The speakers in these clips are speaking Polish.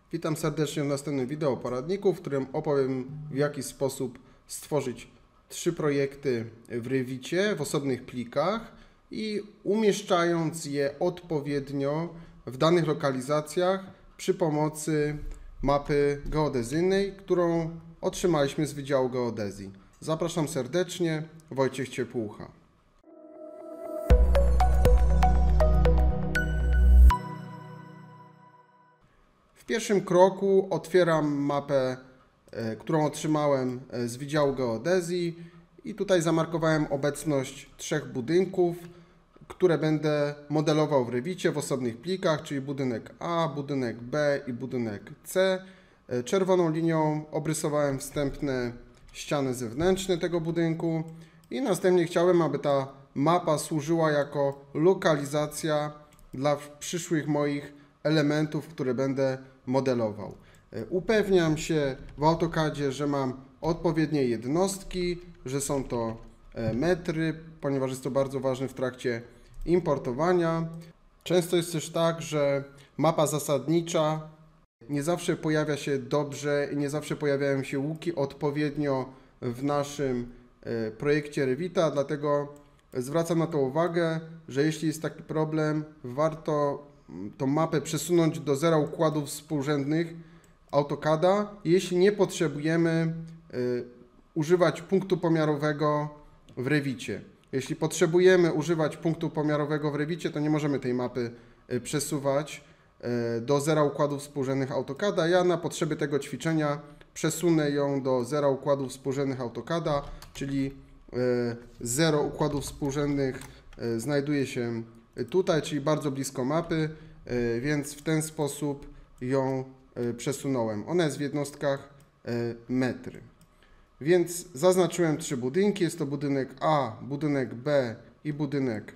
Witam serdecznie w następnym wideo poradniku, w którym opowiem, w jaki sposób stworzyć 3 projekty w Revicie w osobnych plikach i umieszczając je odpowiednio w danych lokalizacjach przy pomocy mapy geodezyjnej, którą otrzymaliśmy z Wydziału Geodezji. Zapraszam serdecznie, Wojciech Ciepłucha. W pierwszym kroku otwieram mapę, którą otrzymałem z Wydziału Geodezji i tutaj zamarkowałem obecność 3 budynków, które będę modelował w Revicie w osobnych plikach, czyli budynek A, budynek B i budynek C. Czerwoną linią obrysowałem wstępne ściany zewnętrzne tego budynku i następnie chciałem, aby ta mapa służyła jako lokalizacja dla przyszłych moich elementów, które będę modelował. Upewniam się w AutoCADzie, że mam odpowiednie jednostki, że są to metry, ponieważ jest to bardzo ważne w trakcie importowania. Często jest też tak, że mapa zasadnicza nie zawsze pojawia się dobrze i nie zawsze pojawiają się łuki odpowiednio w naszym projekcie Revita, dlatego zwracam na to uwagę, że jeśli jest taki problem, warto tą mapę przesunąć do zera układów współrzędnych AutoCADa, jeśli nie potrzebujemy używać punktu pomiarowego w Revicie. Jeśli potrzebujemy używać punktu pomiarowego w Revicie, to nie możemy tej mapy przesuwać do zera układów współrzędnych AutoCADa. Ja na potrzeby tego ćwiczenia przesunę ją do zera układów współrzędnych AutoCADa, czyli zero układów współrzędnych znajduje się tutaj, czyli bardzo blisko mapy, więc w ten sposób ją przesunąłem. Ona jest w jednostkach metry. Więc zaznaczyłem 3 budynki. Jest to budynek A, budynek B i budynek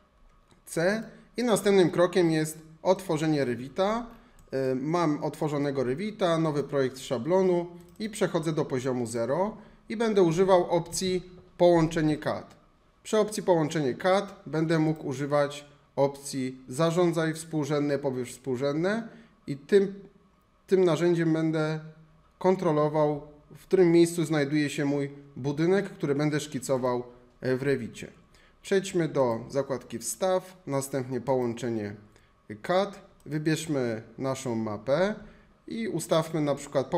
C. I następnym krokiem jest otworzenie Revita. Mam otworzonego Revita, nowy projekt szablonu i przechodzę do poziomu 0 i będę używał opcji połączenie CAD. Przy opcji połączenie CAD będę mógł używać opcji zarządzaj współrzędne, pobierz współrzędne i tym narzędziem będę kontrolował, w którym miejscu znajduje się mój budynek, który będę szkicował w Revicie. Przejdźmy do zakładki Wstaw, następnie połączenie CAD. Wybierzmy naszą mapę i ustawmy na przykład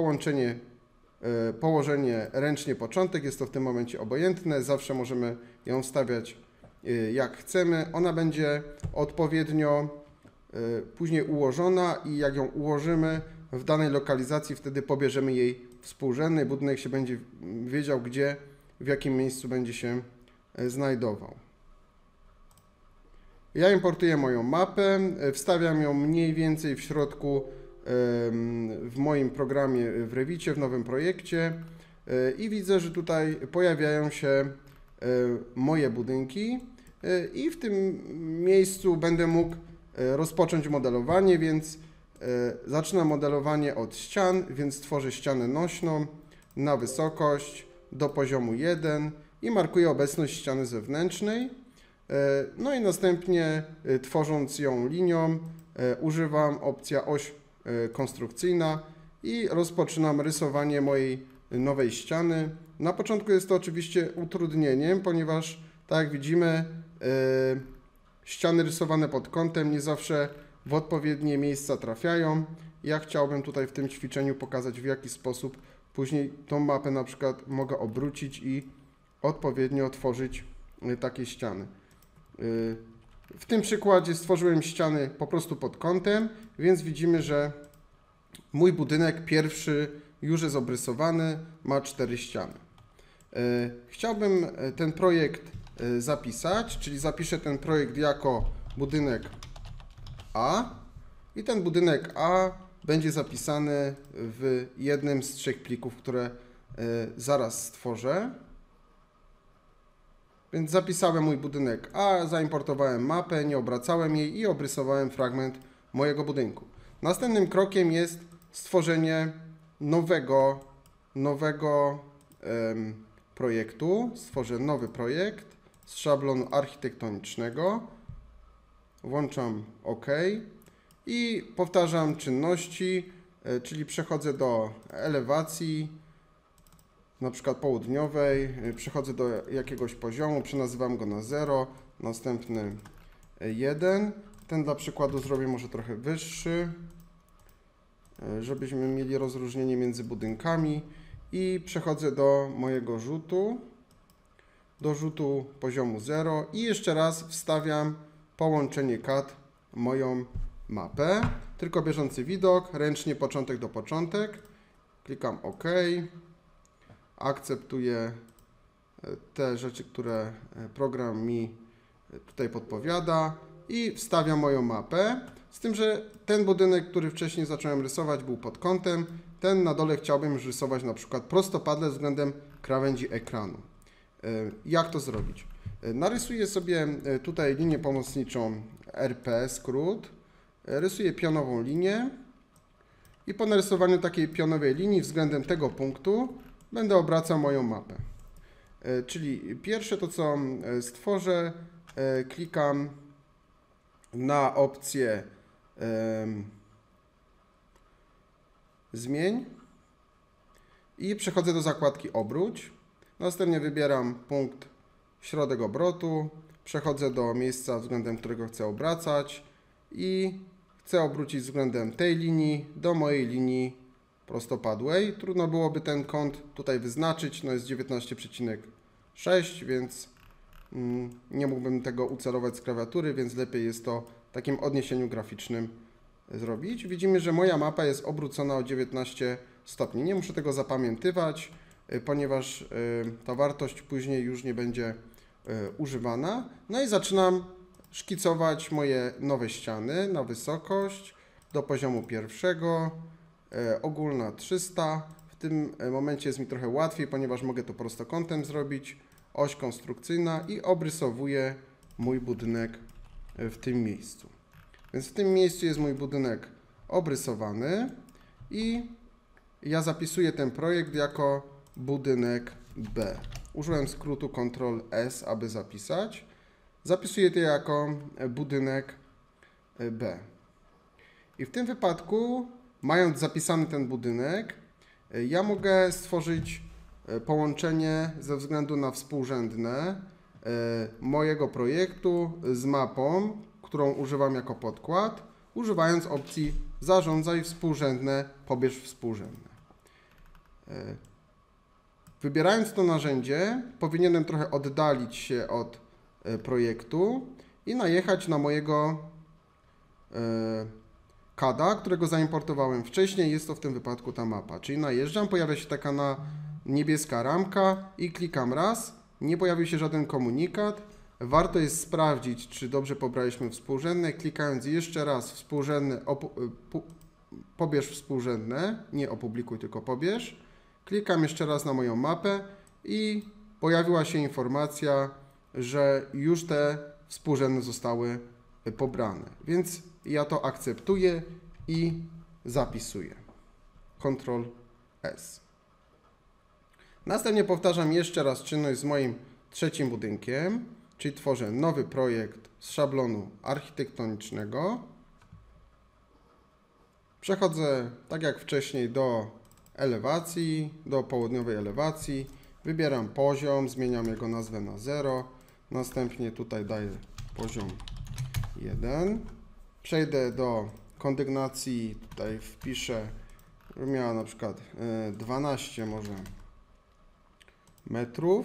położenie ręcznie początek. Jest to w tym momencie obojętne. Zawsze możemy ją wstawiać jak chcemy. Ona będzie odpowiednio później ułożona i jak ją ułożymy w danej lokalizacji, wtedy pobierzemy jej współrzędny. Budynek się będzie wiedział, gdzie, w jakim miejscu będzie się znajdował. Ja importuję moją mapę, wstawiam ją mniej więcej w środku w moim programie w Revicie, w nowym projekcie i widzę, że tutaj pojawiają się moje budynki i w tym miejscu będę mógł rozpocząć modelowanie, więc zaczynam modelowanie od ścian, więc tworzę ścianę nośną na wysokość do poziomu 1 i markuję obecność ściany zewnętrznej. No i następnie tworząc ją linią używam opcja oś konstrukcyjna i rozpoczynam rysowanie mojej nowej ściany. Na początku jest to oczywiście utrudnieniem, ponieważ tak jak widzimy ściany rysowane pod kątem nie zawsze w odpowiednie miejsca trafiają. Ja chciałbym tutaj w tym ćwiczeniu pokazać, w jaki sposób później tą mapę na przykład mogę obrócić i odpowiednio tworzyć takie ściany. W tym przykładzie stworzyłem ściany po prostu pod kątem, więc widzimy, że mój budynek pierwszy już jest obrysowany, ma 4 ściany. Chciałbym ten projekt zapisać, czyli zapiszę ten projekt jako budynek A i ten budynek A będzie zapisany w jednym z 3 plików, które zaraz stworzę. Więc zapisałem mój budynek A, zaimportowałem mapę, nie obracałem jej i obrysowałem fragment mojego budynku. Następnym krokiem jest stworzenie nowego projektu. Stworzę nowy projekt z szablonu architektonicznego. Włączam OK i powtarzam czynności czyli przechodzę do elewacji, na przykład południowej, przechodzę do jakiegoś poziomu, przenazywam go na 0, następny 1. Ten dla przykładu zrobię może trochę wyższy, żebyśmy mieli rozróżnienie między budynkami i przechodzę do mojego rzutu, do rzutu poziomu 0 i jeszcze raz wstawiam połączenie CAD moją mapę, tylko bieżący widok, ręcznie początek do początek, klikam OK, akceptuję te rzeczy, które program mi tutaj podpowiada i wstawiam moją mapę, z tym, że ten budynek, który wcześniej zacząłem rysować, był pod kątem, ten na dole chciałbym już rysować na przykład prostopadle względem krawędzi ekranu. Jak to zrobić? Narysuję sobie tutaj linię pomocniczą RP, skrót, rysuję pionową linię i po narysowaniu takiej pionowej linii względem tego punktu będę obracał moją mapę. Czyli pierwsze to, co stworzę, klikam na opcję zmień i przechodzę do zakładki obróć. Następnie wybieram punkt środek obrotu, przechodzę do miejsca, względem którego chcę obracać i chcę obrócić względem tej linii do mojej linii prostopadłej. Trudno byłoby ten kąt tutaj wyznaczyć, no jest 19,6, więc nie mógłbym tego ucelować z klawiatury, więc lepiej jest to w takim odniesieniu graficznym zrobić. Widzimy, że moja mapa jest obrócona o 19 stopni. Nie muszę tego zapamiętywać, ponieważ ta wartość później już nie będzie używana. No i zaczynam szkicować moje nowe ściany na wysokość do poziomu pierwszego, ogólna 300. W tym momencie jest mi trochę łatwiej, ponieważ mogę to prostokątem zrobić, oś konstrukcyjna i obrysowuję mój budynek w tym miejscu. Więc w tym miejscu jest mój budynek obrysowany i ja zapisuję ten projekt jako budynek B. Użyłem skrótu Ctrl+S, aby zapisać. Zapisuję to jako budynek B. I w tym wypadku, mając zapisany ten budynek, ja mogę stworzyć połączenie ze względu na współrzędne mojego projektu z mapą, którą używam jako podkład, używając opcji zarządzaj współrzędne, pobierz współrzędne. Wybierając to narzędzie, powinienem trochę oddalić się od projektu i najechać na mojego CAD-a, którego zaimportowałem wcześniej. Jest to w tym wypadku ta mapa. Czyli najeżdżam, pojawia się taka niebieska ramka i klikam raz. Nie pojawił się żaden komunikat. Warto jest sprawdzić, czy dobrze pobraliśmy współrzędne. Klikając jeszcze raz współrzędne, pobierz współrzędne, nie opublikuj, tylko pobierz. Klikam jeszcze raz na moją mapę i pojawiła się informacja, że już te współrzędne zostały pobrane. Więc ja to akceptuję i zapisuję. Ctrl+S. Następnie powtarzam jeszcze raz czynność z moim trzecim budynkiem, czyli tworzę nowy projekt z szablonu architektonicznego. Przechodzę, tak jak wcześniej, do elewacji, do południowej elewacji. Wybieram poziom, zmieniam jego nazwę na 0. Następnie tutaj daję poziom 1. Przejdę do kondygnacji, tutaj wpiszę, żeby miała na przykład 12 może metrów.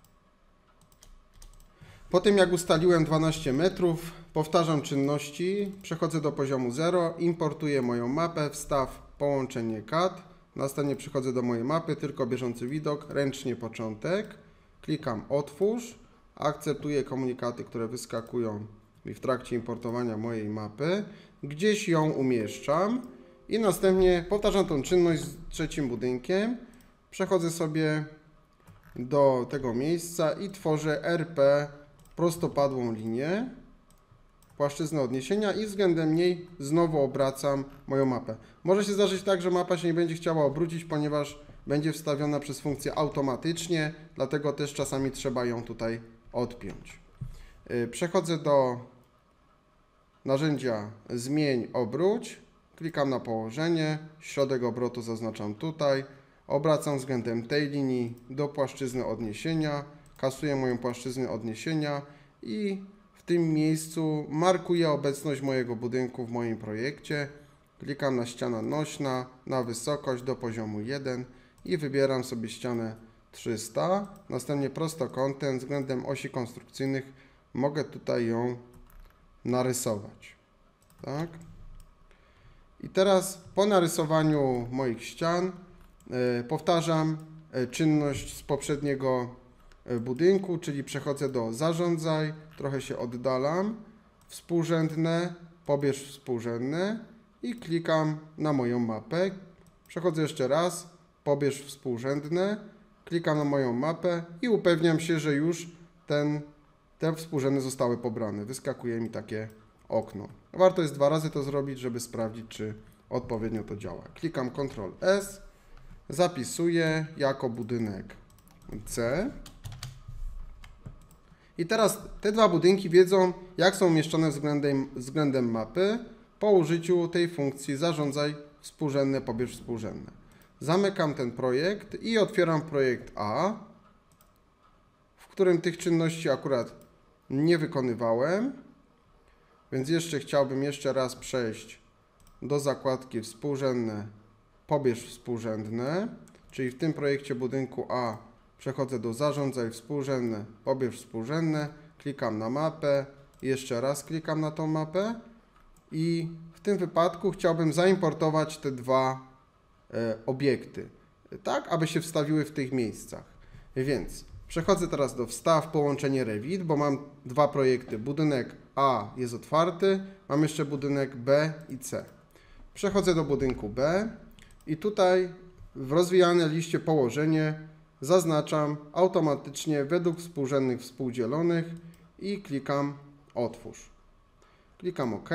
Po tym jak ustaliłem 12 metrów, powtarzam czynności, przechodzę do poziomu 0, importuję moją mapę, wstaw połączenie CAD, następnie przychodzę do mojej mapy, tylko bieżący widok, ręcznie początek, klikam otwórz, akceptuję komunikaty, które wyskakują mi w trakcie importowania mojej mapy, gdzieś ją umieszczam i następnie powtarzam tą czynność z trzecim budynkiem, przechodzę sobie do tego miejsca i tworzę RP prostopadłą linię, płaszczyznę odniesienia i względem niej znowu obracam moją mapę. Może się zdarzyć tak, że mapa się nie będzie chciała obrócić, ponieważ będzie wstawiona przez funkcję automatycznie, dlatego też czasami trzeba ją tutaj odpiąć. Przechodzę do narzędzia zmień, obróć, klikam na położenie, środek obrotu zaznaczam tutaj, obracam względem tej linii do płaszczyzny odniesienia, kasuję moją płaszczyznę odniesienia i w tym miejscu markuję obecność mojego budynku w moim projekcie. Klikam na ściana nośna, na wysokość do poziomu 1 i wybieram sobie ścianę 300. Następnie prostokątem względem osi konstrukcyjnych mogę tutaj ją narysować. Tak? I teraz po narysowaniu moich ścian powtarzam czynność z poprzedniego budynku, czyli przechodzę do zarządzaj, trochę się oddalam, współrzędne, pobierz współrzędne i klikam na moją mapę. Przechodzę jeszcze raz, pobierz współrzędne, klikam na moją mapę i upewniam się, że już te współrzędne zostały pobrane. Wyskakuje mi takie okno. Warto jest 2 razy to zrobić, żeby sprawdzić, czy odpowiednio to działa. Klikam Ctrl S, zapisuję jako budynek C. I teraz te 2 budynki wiedzą, jak są umieszczone względem mapy po użyciu tej funkcji zarządzaj współrzędne, pobierz współrzędne. Zamykam ten projekt i otwieram projekt A, w którym tych czynności akurat nie wykonywałem, więc chciałbym jeszcze raz przejść do zakładki współrzędne, pobierz współrzędne, czyli w tym projekcie budynku A przechodzę do zarządzaj współrzędne, pobierz współrzędne, klikam na mapę, jeszcze raz klikam na tą mapę i w tym wypadku chciałbym zaimportować te 2 obiekty, tak aby się wstawiły w tych miejscach. Więc przechodzę teraz do wstaw połączenie Revit, bo mam 2 projekty. Budynek A jest otwarty, mam jeszcze budynek B i C. Przechodzę do budynku B i tutaj w rozwijanej liście położenie zaznaczam automatycznie według współrzędnych współdzielonych i klikam otwórz. Klikam OK.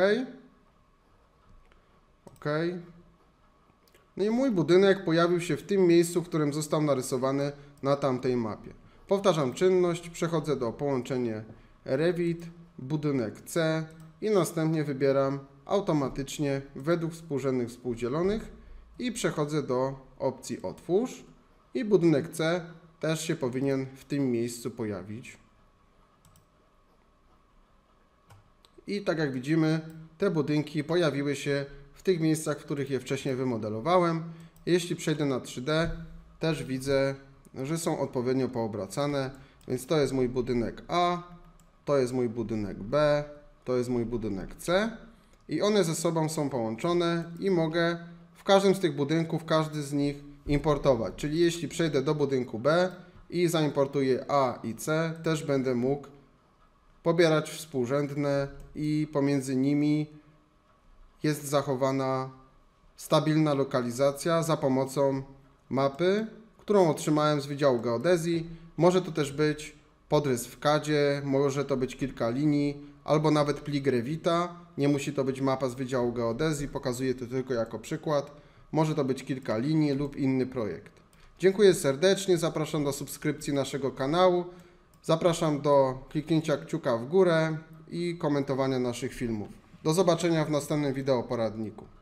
OK. No i mój budynek pojawił się w tym miejscu, w którym został narysowany na tamtej mapie. Powtarzam czynność, przechodzę do połączenie Revit, budynek C i następnie wybieram automatycznie według współrzędnych współdzielonych i przechodzę do opcji otwórz i budynek C też się powinien w tym miejscu pojawić. I tak jak widzimy, te budynki pojawiły się w tych miejscach, w których je wcześniej wymodelowałem. Jeśli przejdę na 3D, też widzę, że są odpowiednio poobracane, więc to jest mój budynek A, to jest mój budynek B, to jest mój budynek C i one ze sobą są połączone i mogę w każdym z tych budynków, każdy z nich importować. Czyli jeśli przejdę do budynku B i zaimportuję A i C, też będę mógł pobierać współrzędne i pomiędzy nimi jest zachowana stabilna lokalizacja za pomocą mapy, którą otrzymałem z Wydziału Geodezji. Może to też być podrys w CAD-zie, może to być kilka linii, albo nawet plik Revita. Nie musi to być mapa z Wydziału Geodezji, pokazuję to tylko jako przykład. Może to być kilka linii lub inny projekt. Dziękuję serdecznie, zapraszam do subskrypcji naszego kanału, zapraszam do kliknięcia kciuka w górę i komentowania naszych filmów. Do zobaczenia w następnym wideo poradniku.